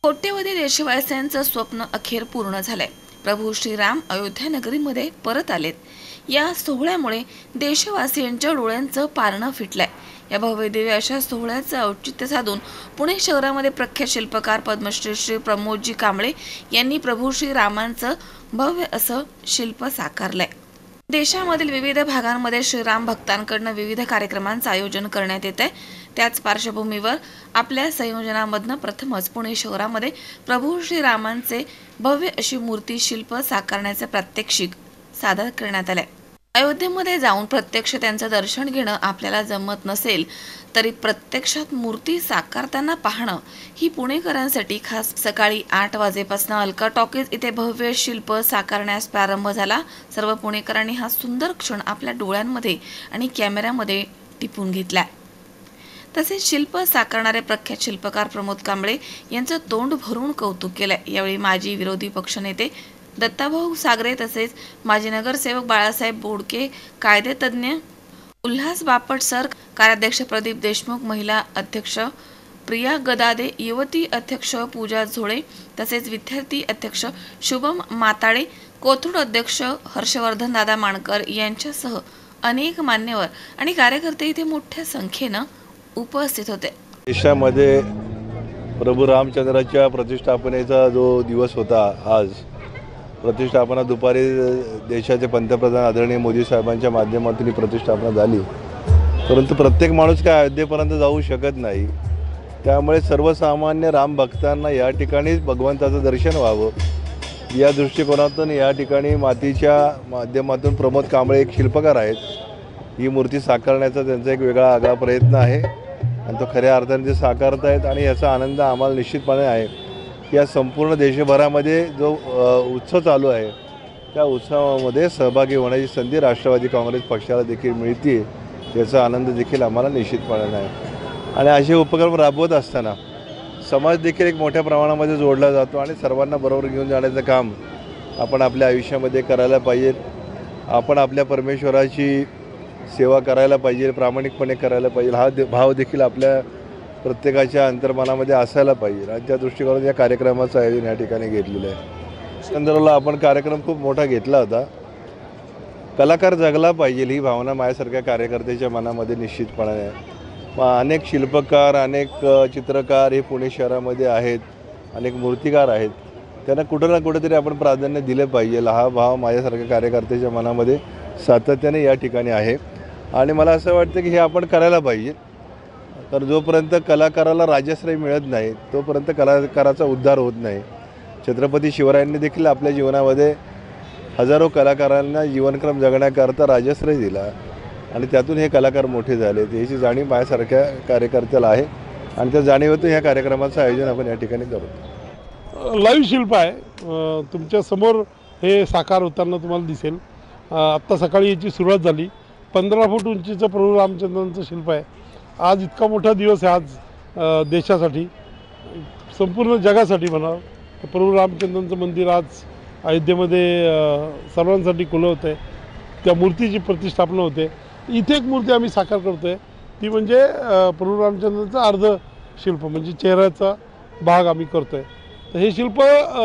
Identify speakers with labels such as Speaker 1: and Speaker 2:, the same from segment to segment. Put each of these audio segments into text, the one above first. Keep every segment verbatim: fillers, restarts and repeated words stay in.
Speaker 1: कोट्यवधी देशवासियांचं स्वप्न अखेर पूर्ण झालंय। प्रभू श्रीराम अयोध्या नगरीमध्ये परत आलेत। या सोहळ्यामुळे देशवासियांच्या डोळ्यांचं पारणं फिटलंय। या भव्य दिव्य अशा सोहळ्याचं औचित्य साधून पुणे शहरामध्ये प्रख्यात शिल्पकार पद्मश्री श्री प्रमोदजी कांबळे यांनी प्रभू श्रीरामांचं भव्य असं शिल्प साकारलंय। देशामधील विविध भागांमध्ये श्रीराम भक्तांकडून विविध कार्यक्रमांचं आयोजन करण्यात येते। त्याच पार्श्वभूमीवर आपल्या संयोजनामधनं प्रथमच पुणे शहरामध्ये प्रभू श्रीरामांचे भव्य अशी मूर्ती शिल्प साकारण्याचे प्रात्यक्षिक सादर करण्यात आले। अयोध्येमध्ये जाऊन प्रत्यक्ष त्यांचं दर्शन घेणं आपल्याला जमत नसेल तरी प्रत्यक्षात मूर्ती साकारताना पाहणं ही पुणेकरांसाठी खास। सकाळी आठ वाजेपासून अलका टॉकीज इथे भव्य शिल्प साकारण्यास प्रारंभ झाला। सर्व पुणेकरांनी हा सुंदर क्षण आपल्या डोळ्यांमध्ये आणि कॅमेऱ्यामध्ये टिपून घेतला। तसेच शिल्प साकारणारे प्रख्यात शिल्पकार प्रमोद कांबळे यांचं तोंड भरून कौतुक केलंय। यावेळी माजी विरोधी पक्षनेते दत्ताभाऊ सागरे तसेच माजी नगरसेवक बाळासाहेब बोडके, कायदेतज्ञ उल्हास बापट सर, कार्याध्यक्ष प्रदीप देशमुख, महिला अध्यक्ष प्रिया गदादे, युवती अध्यक्ष पूजा झोळे तसेच विद्यार्थी अध्यक्ष शुभम माताळे, कोथरूड अध्यक्ष हर्षवर्धन दादा माणकर यांच्यासह अनेक मान्यवर आणि कार्यकर्ते इथे मोठ्या संख्येनं उपस्थित होते।
Speaker 2: देशामध्ये प्रभू रामचंद्राच्या प्रतिष्ठापनेचा जो दिवस होता, आज प्रतिष्ठापना दुपारी देशाचे पंतप्रधान आदरणीय मोदी साहेबांच्या माध्यमातून प्रतिष्ठापना झाली। परंतु प्रत्येक माणूस काय अयोध्येपर्यंत जाऊ शकत नाही, त्यामुळे सर्वसामान्य राम भक्तांना या ठिकाणीच भगवंताचं दर्शन व्हावं या दृष्टिकोनातून या ठिकाणी मातीच्या माध्यमातून प्रमोद कांबळे एक शिल्पकार आहेत, ही मूर्ती साकारण्याचा त्यांचा एक वेगळा आगळा प्रयत्न आहे आणि तो खऱ्या अर्थाने ते साकारत आहेत आणि याचा आनंद आम्हाला निश्चितपणे आहे। या संपूर्ण देशभरामध्ये जो उत्सव चालू आहे त्या उत्सवामध्ये सहभागी होण्याची संधी राष्ट्रवादी काँग्रेस पक्षाला देखील मिळते, याचा आनंद देखील आम्हाला निश्चितपणे आहे। आणि असे उपक्रम राबवत असताना समाज देखील एक मोठ्या प्रमाणामध्ये जोडला जातो आणि सर्वांना बरोबर घेऊन जाण्याचं काम आपण आपल्या आयुष्यामध्ये करायला पाहिजे। आपण आपल्या परमेश्वराची सेवा करायला पाहिजे, प्रामाणिकपणे करायला पाहिजे, हा भाव देखील आपल्या प्रत्येकाच्या अंतर्मनामध्ये असायला पाहिजे आणि त्या दृष्टिकोनातून या कार्यक्रमाचं आयोजन या ठिकाणी घेतलेलं आहे। संदर्भाला आपण कार्यक्रम खूप मोठा घेतला होता। कलाकार जगला पाहिजे ही भावना माझ्यासारख्या कार्यकर्त्याच्या मनामध्ये निश्चितपणे आहे। अनेक शिल्पकार, अनेक चित्रकार हे पुणे शहरामध्ये आहेत, अनेक मूर्तिकार आहेत, त्यांना कुठं ना कुठेतरी आपण प्राधान्य दिले पाहिजे हा भाव माझ्यासारख्या कार्यकर्त्याच्या मनामध्ये सातत्याने या ठिकाणी आहे आणि मला असं वाटतं की हे आपण करायला पाहिजे। तर जोपर्यंत कलाकाराला राजश्रय मिळत नाही तोपर्यंत कलाकाराचा उद्धार होत नाही। छत्रपती शिवरायांनी देखील आपल्या जीवनामध्ये हजारो कलाकारांना जीवनक्रम जगण्याकरता राजश्रय दिला आणि त्यातून हे कलाकार मोठे झाले, याची जाणीव माझ्यासारख्या कार्यकर्त्याला आहे आणि त्या जाणीवेतून ह्या कार्यक्रमाचं आयोजन आपण या ठिकाणी करू।
Speaker 3: लाईव्ह शिल्प आहे तुमच्या समोर, हे साकार होताना तुम्हाला दिसेल। आत्ता सकाळी याची सुरुवात झाली। पंधरा फूट उंचीचं प्रभू रामचंद्रांचं शिल्प आहे। आज इतका मोठा दिवस आहे आज देशासाठी, संपूर्ण जगासाठी म्हणा। प्रभू रामचंद्रांचं मंदिर आज अयोध्येमध्ये सर्वांसाठी खुलं होतं आहे। त्या मूर्तीची प्रतिष्ठापना होते। इथे एक मूर्ती आम्ही साकार करतो आहे, ती म्हणजे प्रभू रामचंद्रांचं अर्ध शिल्प म्हणजे चेहऱ्याचा भाग आम्ही करतो आहे। तर हे शिल्प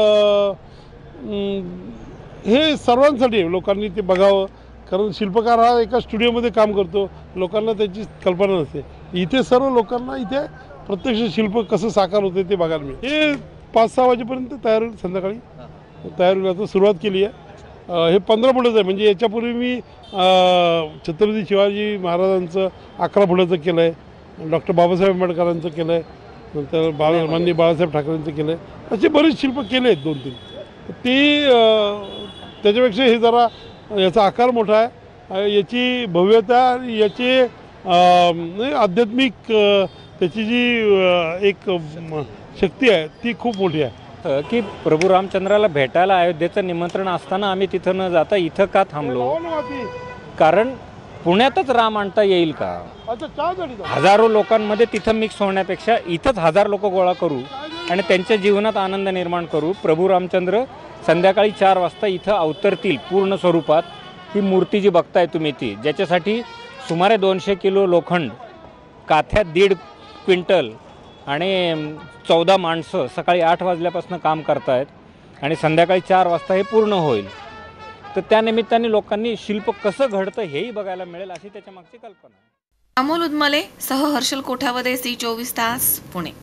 Speaker 3: हे सर्वांसाठी लोकांनी ते बघावं, कारण शिल्पकार हा एका स्टुडिओमध्ये काम करतो, लोकांना त्याची कल्पना नसते। इथे सर्व लोकांना इथे प्रत्यक्ष शिल्प कसं साकार होते ते बघायला मिळेल। हे पाच सहा वाजेपर्यंत तयार होईल, संध्याकाळी तयार होईल। आता सुरुवात केली आहे। हे पंधरा फुटाचं आहे, म्हणजे याच्यापूर्वी मी छत्रपती शिवाजी महाराजांचं अकरा फुटाचं केलं आहे, डॉक्टर बाबासाहेब आंबेडकरांचं केलं आहे, नंतर बाळा माननीय बाळासाहेब ठाकरेंचं केलं आहे, असे बरेच शिल्प केले आहेत दोन तीन। ती त्याच्यापेक्षा हे जरा याचा आकार मोठा आहे, याची भव्यता, याची आध्यात्मिक त्याची जी एक शक्ती आहे ती खूप मोठी आहे।
Speaker 4: की प्रभू रामचंद्राला भेटायला अयोध्येचं निमंत्रण असताना आम्ही तिथं न जाता इथं का थांबलो, कारण पुण्यातच राम आणता येईल का? हजारो लोकांमध्ये तिथं मिक्स होण्यापेक्षा इथंच हजार लोक गोळा करू आणि त्यांच्या जीवनात आनंद निर्माण करू। प्रभू रामचंद्र संध्याकाळी चार वाजता इथं अवतरतील पूर्ण स्वरूपात। ही मूर्ती जी बघताय तुम्ही ती, ज्याच्यासाठी सुमारे दोनशे किलो लोखंड, काथ्यात दीड क्विंटल आणि चौदा माणसं सकाळी आठ वाजल्यापासून काम करतायत आणि संध्याकाळी चार वाजता हे पूर्ण होईल. तर त्या निमित्ताने लोकांनी शिल्प कसं घडतं हेही बघायला मिळेल अशी त्याच्या मागची कल्पना आहे.
Speaker 1: अमोल उदमले सह हर्षल कोठावदे, सी चोवीस तास, पुणे.